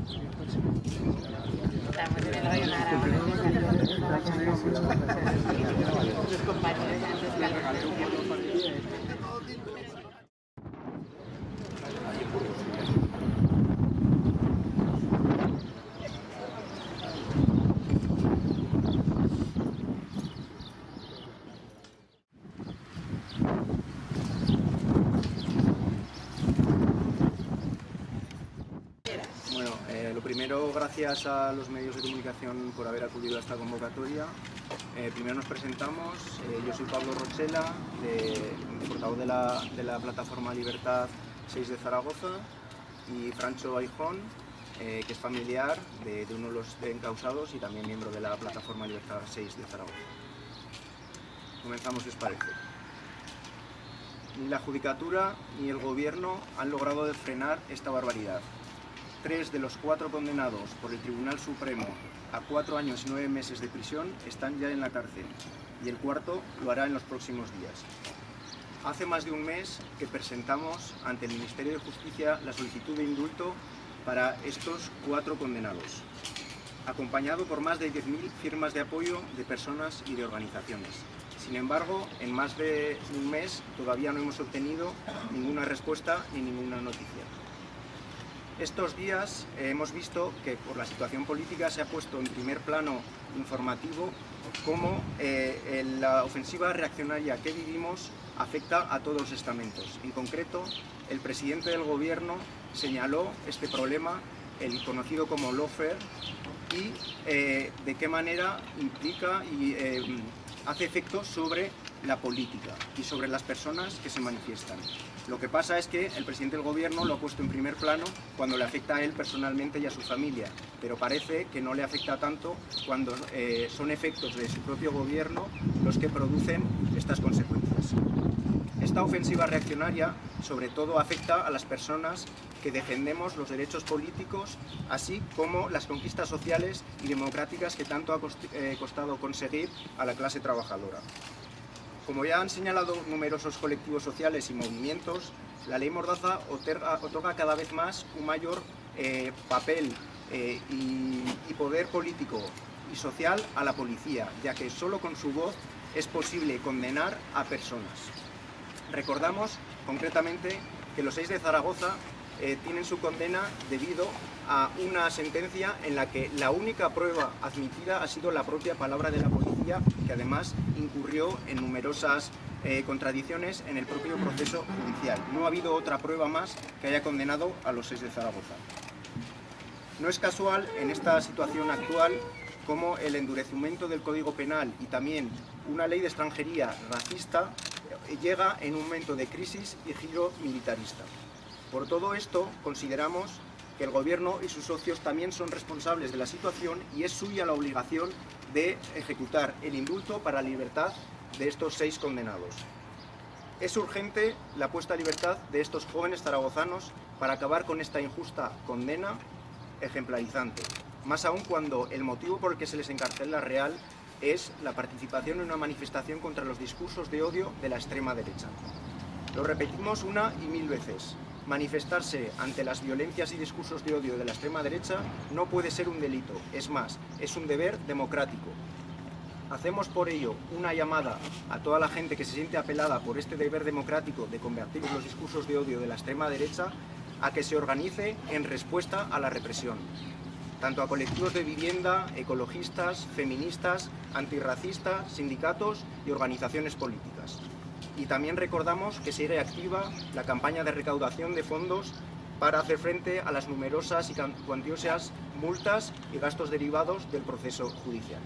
Estamos en el rollo nada. Los compañeros antes Bueno, lo primero, gracias a los medios de comunicación por haber acudido a esta convocatoria. Primero nos presentamos, yo soy Pablo Rochela, portavoz de la plataforma Libertad 6 de Zaragoza, y Francho Aijón, que es familiar de uno de los encausados y también miembro de la plataforma Libertad 6 de Zaragoza. Comenzamos, si os parece. Ni la Judicatura ni el Gobierno han logrado frenar esta barbaridad. 3 de los 4 condenados por el Tribunal Supremo a 4 años y 9 meses de prisión están ya en la cárcel, y el cuarto lo hará en los próximos días. Hace más de un mes que presentamos ante el Ministerio de Justicia la solicitud de indulto para estos 4 condenados, acompañado por más de 10.000 firmas de apoyo de personas y de organizaciones. Sin embargo, en más de un mes todavía no hemos obtenido ninguna respuesta ni ninguna noticia. Estos días hemos visto que por la situación política se ha puesto en primer plano informativo cómo la ofensiva reaccionaria que vivimos afecta a todos los estamentos. En concreto, el presidente del Gobierno señaló este problema, el conocido como lawfare, y de qué manera implica y hace efecto sobre la política y sobre las personas que se manifiestan. Lo que pasa es que el presidente del Gobierno lo ha puesto en primer plano cuando le afecta a él personalmente y a su familia, pero parece que no le afecta tanto cuando son efectos de su propio Gobierno los que producen estas consecuencias. Esta ofensiva reaccionaria sobre todo afecta a las personas que defendemos los derechos políticos, así como las conquistas sociales y democráticas que tanto ha costado conseguir a la clase trabajadora. Como ya han señalado numerosos colectivos sociales y movimientos, la ley Mordaza otorga cada vez más un mayor papel y poder político y social a la policía, ya que solo con su voz es posible condenar a personas. Recordamos concretamente que los 6 de Zaragoza tienen su condena debido a una sentencia en la que la única prueba admitida ha sido la propia palabra de la policía, que además incurrió en numerosas contradicciones en el propio proceso judicial. No ha habido otra prueba más que haya condenado a los 6 de Zaragoza. No es casual en esta situación actual como el endurecimiento del Código Penal y también una ley de extranjería racista llega en un momento de crisis y giro militarista. Por todo esto, consideramos que el Gobierno y sus socios también son responsables de la situación y es suya la obligación de ejecutar el indulto para la libertad de estos 6 condenados. Es urgente la puesta a libertad de estos jóvenes zaragozanos para acabar con esta injusta condena ejemplarizante, más aún cuando el motivo por el que se les encarcela real es la participación en una manifestación contra los discursos de odio de la extrema derecha. Lo repetimos una y mil veces. Manifestarse ante las violencias y discursos de odio de la extrema derecha no puede ser un delito, es más, es un deber democrático. Hacemos por ello una llamada a toda la gente que se siente apelada por este deber democrático de combatir los discursos de odio de la extrema derecha a que se organice en respuesta a la represión, tanto a colectivos de vivienda, ecologistas, feministas, antirracistas, sindicatos y organizaciones políticas. Y también recordamos que sigue activa la campaña de recaudación de fondos para hacer frente a las numerosas y cuantiosas multas y gastos derivados del proceso judicial.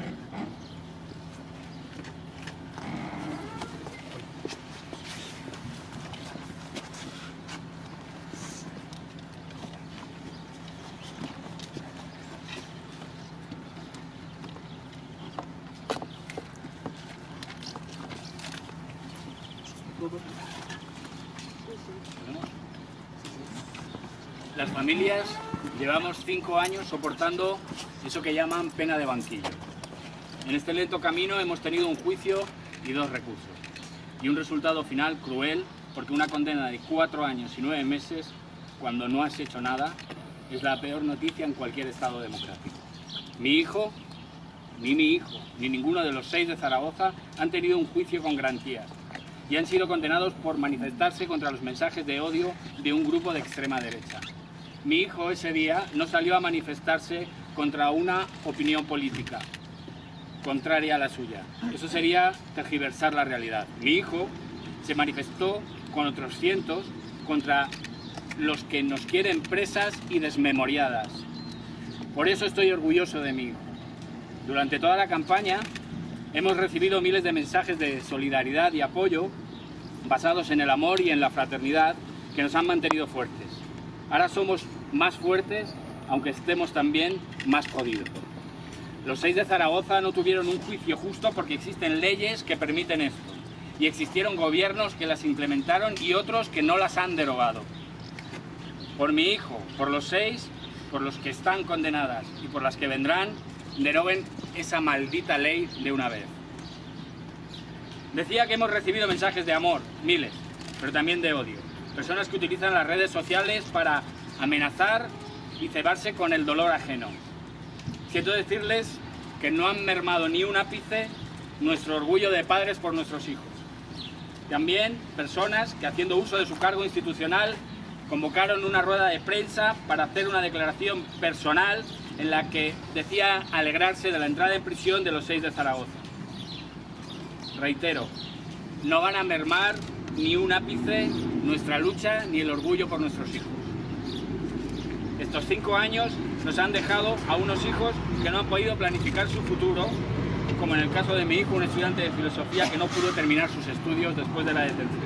Las familias llevamos 5 años soportando eso que llaman pena de banquillo. En este lento camino hemos tenido un juicio y 2 recursos. Y un resultado final cruel, porque una condena de 4 años y 9 meses, cuando no has hecho nada, es la peor noticia en cualquier Estado democrático. Mi hijo, ni ninguno de los 6 de Zaragoza han tenido un juicio con garantías y han sido condenados por manifestarse contra los mensajes de odio de un grupo de extrema derecha. Mi hijo ese día no salió a manifestarse contra una opinión política contraria a la suya. Eso sería tergiversar la realidad. Mi hijo se manifestó con otros cientos contra los que nos quieren presas y desmemoriadas. Por eso estoy orgulloso de mi hijo. Durante toda la campaña hemos recibido miles de mensajes de solidaridad y apoyo basados en el amor y en la fraternidad que nos han mantenido fuertes. Ahora somos más fuertes, aunque estemos también más jodidos. Los 6 de Zaragoza no tuvieron un juicio justo porque existen leyes que permiten esto. Y existieron gobiernos que las implementaron y otros que no las han derogado. Por mi hijo, por los 6, por los que están condenadas y por las que vendrán, deroguen esa maldita ley de una vez. Decía que hemos recibido mensajes de amor, miles, pero también de odio. Personas que utilizan las redes sociales para amenazar y cebarse con el dolor ajeno. Siento decirles que no han mermado ni un ápice nuestro orgullo de padres por nuestros hijos. También personas que, haciendo uso de su cargo institucional, convocaron una rueda de prensa para hacer una declaración personal en la que decía alegrarse de la entrada en prisión de los 6 de Zaragoza. Reitero, no van a mermar ni un ápice nuestra lucha ni el orgullo por nuestros hijos. Estos 5 años nos han dejado a unos hijos que no han podido planificar su futuro, como en el caso de mi hijo, un estudiante de filosofía que no pudo terminar sus estudios después de la detención.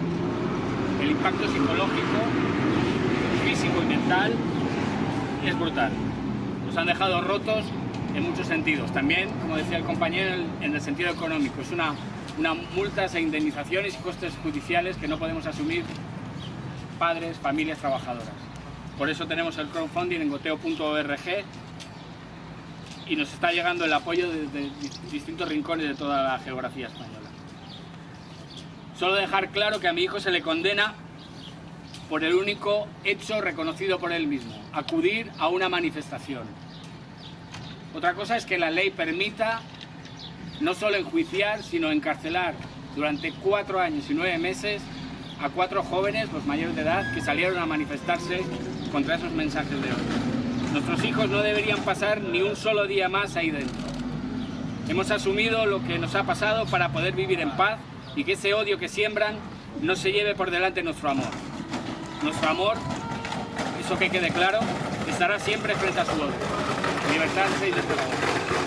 El impacto psicológico, físico y mental es brutal. Nos han dejado rotos en muchos sentidos. También, como decía el compañero, en el sentido económico. Es una multas e indemnizaciones y costes judiciales que no podemos asumir padres, familias, trabajadoras. Por eso tenemos el crowdfunding en goteo.org y nos está llegando el apoyo desde distintos rincones de toda la geografía española. Solo dejar claro que a mi hijo se le condena por el único hecho reconocido por él mismo, acudir a una manifestación. Otra cosa es que la ley permita no solo enjuiciar, sino encarcelar durante 4 años y 9 meses a 4 jóvenes, los mayores de edad, que salieron a manifestarse contra esos mensajes de odio. Nuestros hijos no deberían pasar ni un solo día más ahí dentro. Hemos asumido lo que nos ha pasado para poder vivir en paz y que ese odio que siembran no se lleve por delante nuestro amor. Nuestro amor, eso que quede claro, estará siempre frente a su odio. Libertad 6 de Zaragoza.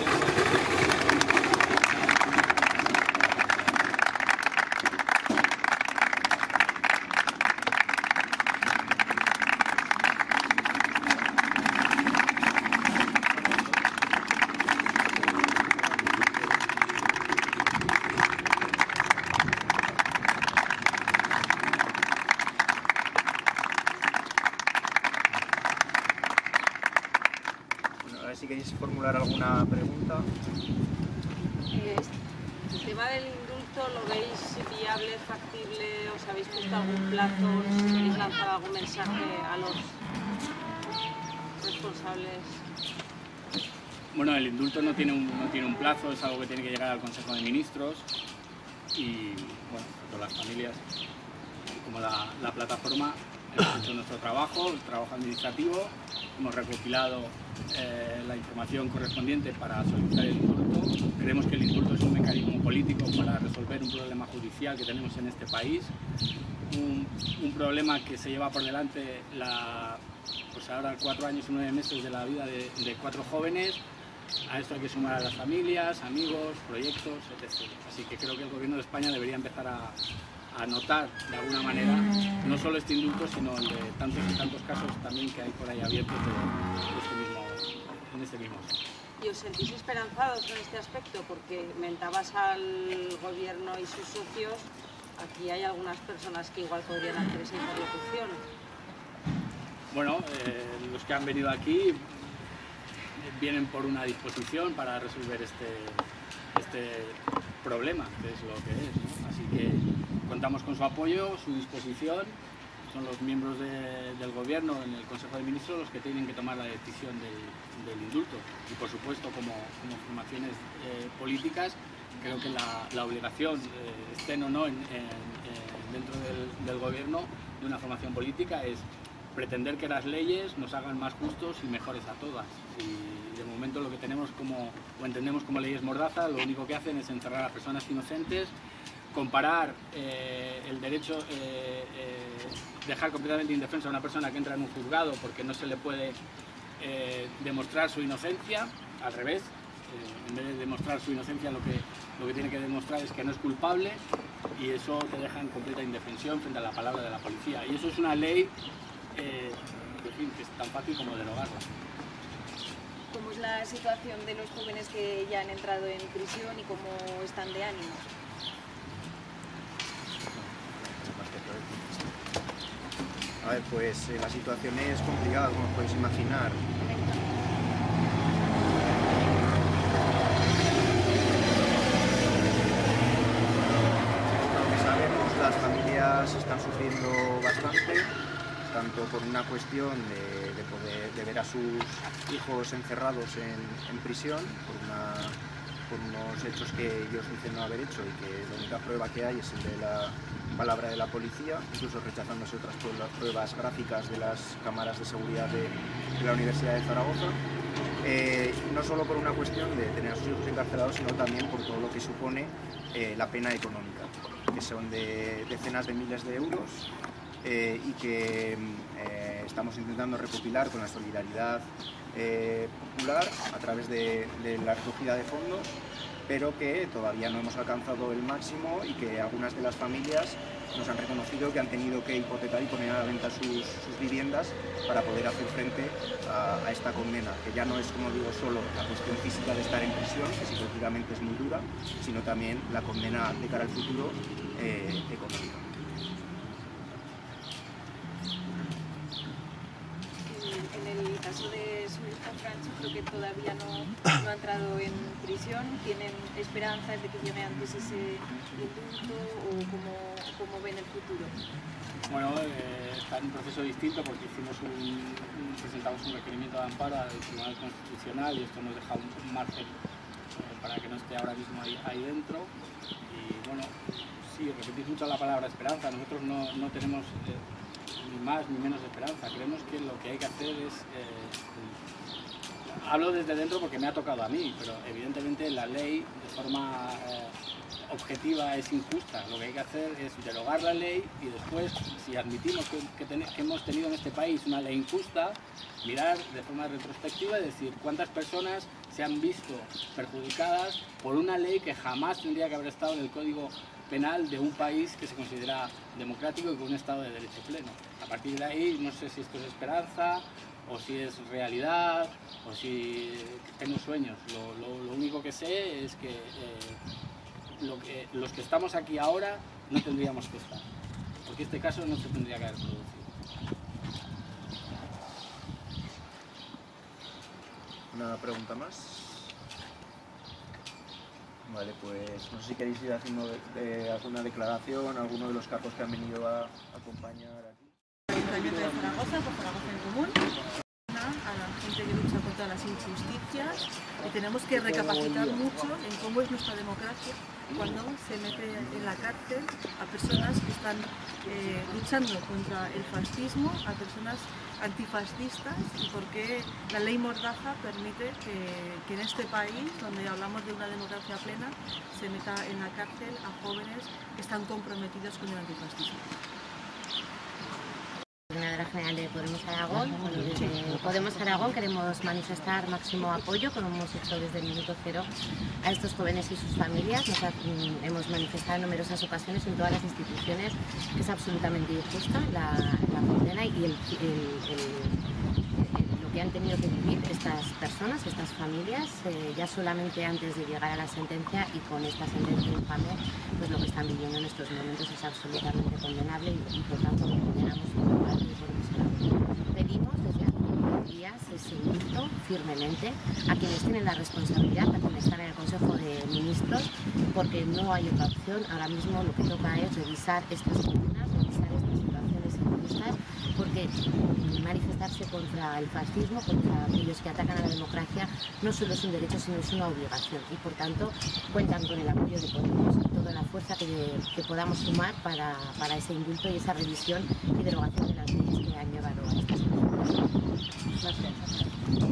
Si queréis formular alguna pregunta. El tema del indulto, ¿lo veis viable, factible? ¿Os habéis puesto algún plazo? ¿Os queréis lanzar algún mensaje a los responsables? Bueno, el indulto no tiene un plazo, es algo que tiene que llegar al Consejo de Ministros y, bueno, tanto las familias como la plataforma hemos hecho nuestro trabajo, el trabajo administrativo, hemos recopilado la información correspondiente para solicitar el indulto. Creemos que el indulto es un mecanismo político para resolver un problema judicial que tenemos en este país, un problema que se lleva por delante pues ahora 4 años y 9 meses de la vida de 4 jóvenes. A esto hay que sumar a las familias, amigos, proyectos, etc. Así que creo que el Gobierno de España debería empezar a notar de alguna manera no solo este indulto, sino el de tantos y tantos casos también que hay por ahí abiertos en este mismo. ¿Y os sentís esperanzados en este aspecto? Porque mentabas al Gobierno y sus socios, aquí hay algunas personas que igual podrían hacer esa interlocución. Bueno, los que han venido aquí vienen por una disposición para resolver este problema, que es lo que es, ¿no? Así que contamos con su apoyo, su disposición son los miembros del gobierno en el Consejo de Ministros los que tienen que tomar la decisión del indulto. Y por supuesto, como formaciones políticas, creo que la obligación, estén o no dentro del gobierno de una formación política, es pretender que las leyes nos hagan más justos y mejores a todas. Y de momento lo que tenemos o entendemos como leyes mordaza, lo único que hacen es encerrar a personas inocentes, comparar el derecho, dejar completamente indefensa a una persona que entra en un juzgado porque no se le puede demostrar su inocencia, al revés, en vez de demostrar su inocencia lo que tiene que demostrar es que no es culpable, y eso te deja en completa indefensión frente a la palabra de la policía. Y eso es una ley en fin, que es tan fácil como derogarla. ¿Cómo es la situación de los jóvenes que ya han entrado en prisión y cómo están de ánimos? A ver, pues la situación es complicada, como os podéis imaginar. Lo que sabemos, las familias están sufriendo bastante, tanto por una cuestión de ver a sus hijos encerrados en prisión, por unos hechos que ellos dicen no haber hecho y que la única prueba que hay es el de la palabra de la policía, incluso rechazándose otras pruebas gráficas de las cámaras de seguridad de la Universidad de Zaragoza. No solo por una cuestión de tener a sus hijos encarcelados, sino también por todo lo que supone la pena económica, que son de decenas de miles de euros, y que estamos intentando recopilar con la solidaridad popular a través de la recogida de fondos, pero que todavía no hemos alcanzado el máximo y que algunas de las familias nos han reconocido que han tenido que hipotecar y poner a la venta sus viviendas para poder hacer frente a esta condena, que ya no es, como digo, solo la cuestión física de estar en prisión, que psicológicamente es muy dura, sino también la condena de cara al futuro económica. En el caso de su hijo Francho, creo que todavía no ha entrado en prisión. ¿Tienen esperanzas de que llegue antes ese indulto o cómo ven el futuro? Bueno, está en un proceso distinto porque presentamos un requerimiento de amparo al Tribunal Constitucional y esto nos deja un margen para que no esté ahora mismo ahí dentro. Y bueno, sí, repetís mucho la palabra esperanza. Nosotros no tenemos ni más ni menos esperanza. Creemos que lo que hay que hacer es... hablo desde dentro porque me ha tocado a mí, pero evidentemente la ley de forma objetiva es injusta. Lo que hay que hacer es derogar la ley y después, si admitimos que hemos tenido en este país una ley injusta, mirar de forma retrospectiva y decir cuántas personas se han visto perjudicadas por una ley que jamás tendría que haber estado en el Código Penal de un país que se considera democrático y con un Estado de Derecho pleno. A partir de ahí, no sé si esto es esperanza o si es realidad o si tengo sueños. Lo único que sé es que los que estamos aquí ahora no tendríamos que estar, porque este caso no se tendría que haber producido. ¿Una pregunta más? Vale, pues no sé si queréis ir haciendo alguna declaración, alguno de los capos que han venido a acompañar aquí. Ayuntamiento de Zaragoza, por Zaragoza en Común, a la gente que lucha contra las injusticias, y tenemos que recapacitar mucho en cómo es nuestra democracia cuando se mete en la cárcel a personas que están luchando contra el fascismo, a personas antifascistas, y por qué la ley Mordaza permite que en este país, donde hablamos de una democracia plena, se meta en la cárcel a jóvenes que están comprometidos con el antifascismo. Coordinadora General de Podemos Aragón. Bueno, desde Podemos Aragón queremos manifestar máximo apoyo, como hemos hecho desde el minuto cero, a estos jóvenes y sus familias. Hemos manifestado en numerosas ocasiones en todas las instituciones que es absolutamente injusta la condena y lo que han tenido que vivir estas personas, estas familias, ya solamente antes de llegar a la sentencia, y con esta sentencia infame, pues lo que están viviendo en estos momentos es absolutamente condenable y por tanto lo condenamos por parte de Podemos Aragón. Pedimos desde hace unos días ese indulto firmemente a quienes tienen la responsabilidad, a quienes están en el Consejo de Ministros, porque no hay otra opción. Ahora mismo lo que toca es revisar estas condenas, revisar estas situaciones manifestar, porque manifestarse contra el fascismo, contra aquellos que atacan a la democracia, no solo es un derecho, sino es una obligación. Y por tanto, cuentan con el apoyo de Podemos y toda la fuerza que podamos sumar para ese indulto y esa revisión y derogación de las leyes que han llevado a esta situación. Gracias.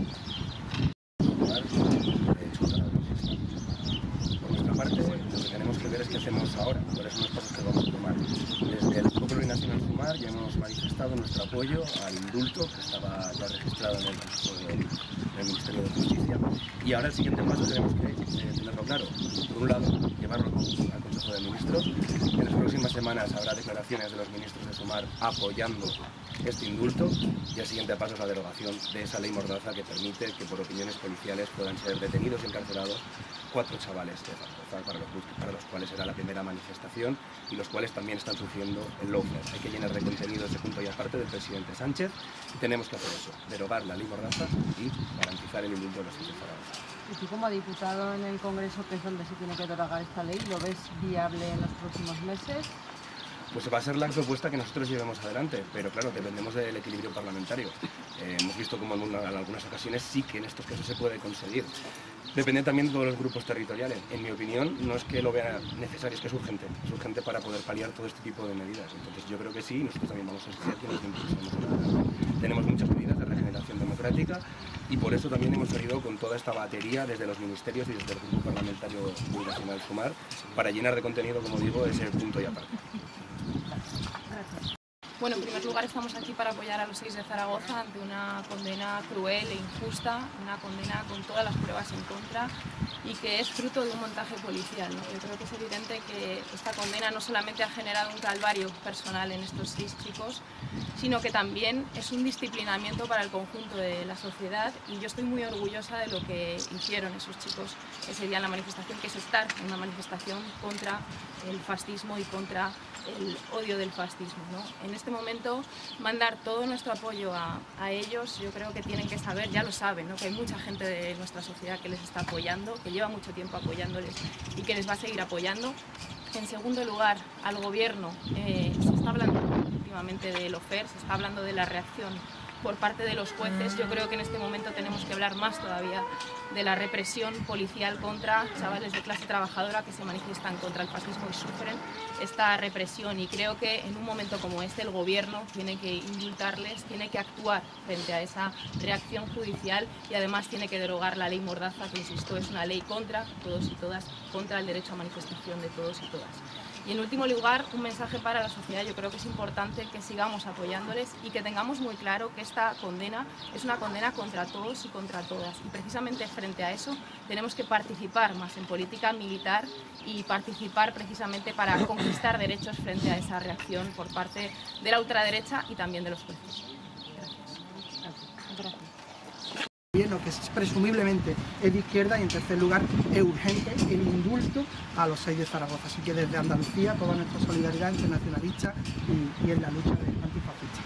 Por nuestra parte, lo que tenemos que ver es qué hacemos ahora, cuáles son los pasos que vamos a tomar. Desde el Grupo Plurinacional Sumar ya hemos manifestado nuestro apoyo al indulto que estaba ya registrado en el Consejo del Ministerio de Justicia, y ahora el siguiente paso tenemos que tenerlo claro. Por un lado, llevarlo al Consejo de Ministros. En las próximas semanas habrá declaraciones de los ministros de Sumar apoyando este indulto, y el siguiente paso es la derogación de esa ley mordaza que permite que por opiniones policiales puedan ser detenidos y encarcelados 4 chavales de Zaragoza, para los cuales era la primera manifestación y los cuales también están sufriendo el lawfare. Hay que llenar de contenido ese punto y aparte del presidente Sánchez, y tenemos que hacer eso, derogar la ley mordaza y garantizar el indulto de los 6 de Zaragoza. Y tú como diputado en el Congreso, que es donde se tiene que derogar esta ley, ¿lo ves viable en los próximos meses? Pues va a ser la propuesta que nosotros llevemos adelante, pero claro, dependemos del equilibrio parlamentario. Hemos visto como en algunas ocasiones sí que en estos casos se puede conseguir. Depende también de todos los grupos territoriales. En mi opinión, no es que lo vea necesario, es que es urgente para poder paliar todo este tipo de medidas. Entonces yo creo que sí, nosotros también vamos a exigir que nos impulsemos. Tenemos muchas medidas de regeneración democrática y por eso también hemos salido con toda esta batería desde los ministerios y desde el Grupo Parlamentario Plurinacional Sumar para llenar de contenido, como digo, ese punto y aparte. Bueno, en primer lugar estamos aquí para apoyar a los 6 de Zaragoza ante una condena cruel e injusta, una condena con todas las pruebas en contra y que es fruto de un montaje policial, ¿no? Yo creo que es evidente que esta condena no solamente ha generado un calvario personal en estos 6 chicos, sino que también es un disciplinamiento para el conjunto de la sociedad, y yo estoy muy orgullosa de lo que hicieron esos chicos ese día en la manifestación, que es estar en una manifestación contra el fascismo y contra el odio del fascismo, ¿no? En este momento mandar todo nuestro apoyo a ellos. Yo creo que tienen que saber, ya lo saben, ¿no?, que hay mucha gente de nuestra sociedad que les está apoyando, que lleva mucho tiempo apoyándoles y que les va a seguir apoyando. En segundo lugar, al gobierno. Se está hablando últimamente del lawfare, se está hablando de la reacción por parte de los jueces. Yo creo que en este momento tenemos que hablar más todavía de la represión policial contra chavales de clase trabajadora que se manifiestan contra el fascismo y sufren esta represión, y creo que en un momento como este el gobierno tiene que indultarles, tiene que actuar frente a esa reacción judicial, y además tiene que derogar la ley mordaza, que insisto es una ley contra todos y todas, contra el derecho a manifestación de todos y todas. Y en último lugar, un mensaje para la sociedad. Yo creo que es importante que sigamos apoyándoles y que tengamos muy claro que esta condena es una condena contra todos y contra todas. Y precisamente frente a eso tenemos que participar más en política militar y participar precisamente para conquistar derechos frente a esa reacción por parte de la ultraderecha y también de los jueces. Gracias. Lo que es presumiblemente es de izquierda, y en tercer lugar es urgente el indulto a los 6 de Zaragoza. Así que desde Andalucía toda nuestra solidaridad internacionalista y en la lucha antifascista.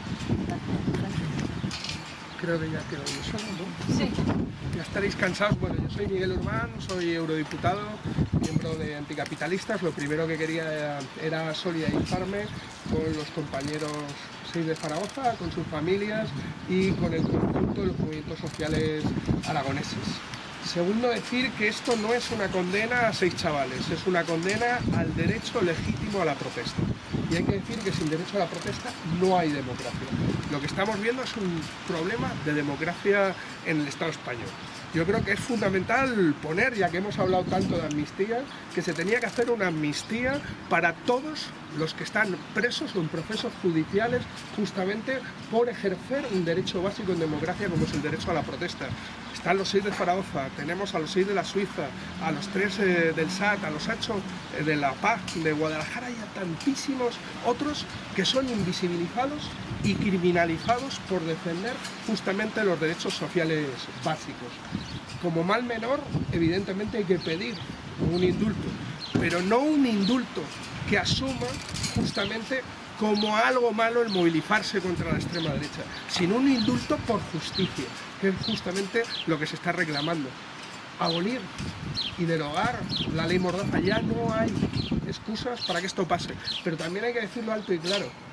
Creo que ya quedó yo solo, ¿no? Sí. Ya estaréis cansados. Bueno, yo soy Miguel Urbán, soy eurodiputado, miembro de Anticapitalistas. Lo primero que quería era solidarizarme con los compañeros 6 de Zaragoza, con sus familias y con el conjunto de los movimientos sociales aragoneses. Segundo, decir que esto no es una condena a 6 chavales, es una condena al derecho legítimo a la protesta. Y hay que decir que sin derecho a la protesta no hay democracia. Lo que estamos viendo es un problema de democracia en el Estado español. Yo creo que es fundamental poner, ya que hemos hablado tanto de amnistía, que se tenía que hacer una amnistía para todos los que están presos o en procesos judiciales justamente por ejercer un derecho básico en democracia como es el derecho a la protesta. Están los 6 de Zaragoza, tenemos a los 6 de la Suiza, a los 3 del SAT, a los 8 de La Paz, de Guadalajara, y a tantísimos otros que son invisibilizados y criminalizados por defender justamente los derechos sociales básicos. Como mal menor, evidentemente hay que pedir un indulto, pero no un indulto que asuma justamente como algo malo el movilizarse contra la extrema derecha, sino un indulto por justicia, que es justamente lo que se está reclamando. Abolir y derogar la ley mordaza. Ya no hay excusas para que esto pase, pero también hay que decirlo alto y claro.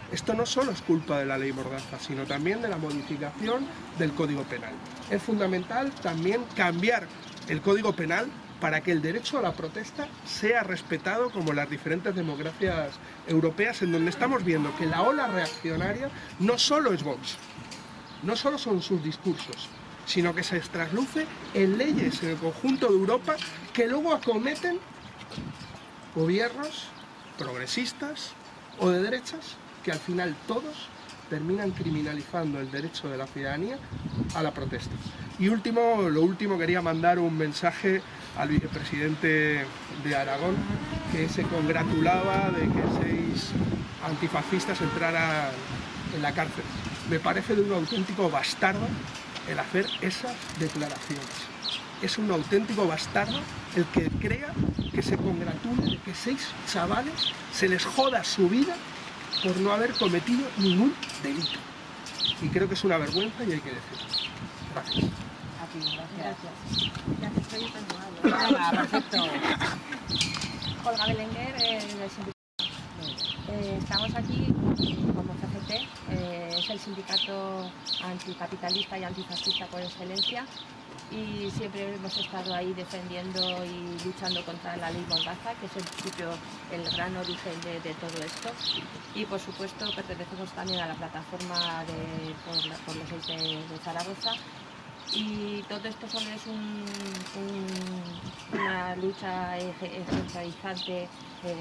esto no solo es culpa de la ley Mordaza, sino también de la modificación del Código Penal. Es fundamental también cambiar el Código Penal para que el derecho a la protesta sea respetado como las diferentes democracias europeas, en donde estamos viendo que la ola reaccionaria no solo es Vox, no solo son sus discursos, sino que se trasluce en leyes en el conjunto de Europa que luego acometen gobiernos progresistas o de derechas que al final todos terminan criminalizando el derecho de la ciudadanía a la protesta. Y lo último, quería mandar un mensaje al vicepresidente de Aragón, que se congratulaba de que 6 antifascistas entraran en la cárcel. Me parece de un auténtico bastardo el hacer esas declaraciones. Es un auténtico bastardo el que crea que se congratule de que 6 chavales se les joda su vida por no haber cometido ningún delito. Y creo que es una vergüenza y hay que decirlo. Gracias. Venga, perfecto. Olga Belenguer, del sindicato. Estamos aquí como CGT, es el sindicato anticapitalista y antifascista por excelencia, y siempre hemos estado ahí defendiendo y luchando contra la ley Mordaza, que es en principio el gran origen de todo esto. Y por supuesto pertenecemos también a la plataforma por los 6 de Zaragoza. Y todo esto solo es una lucha ejemplarizante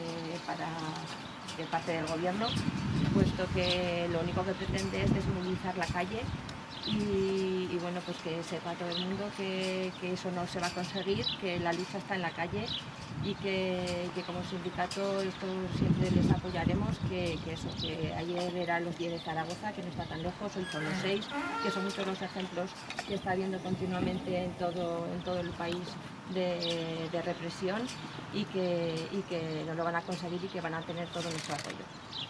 de parte del gobierno, puesto que lo único que pretende es desmovilizar la calle y bueno, pues que sepa todo el mundo que eso no se va a conseguir, que la lucha está en la calle y que como sindicato esto siempre les apoyaremos, que ayer eran los 10 de Zaragoza, que no está tan lejos, hoy son los 6, que son muchos los ejemplos que está habiendo continuamente en todo el país de represión y que no lo van a conseguir y que van a tener todo nuestro apoyo.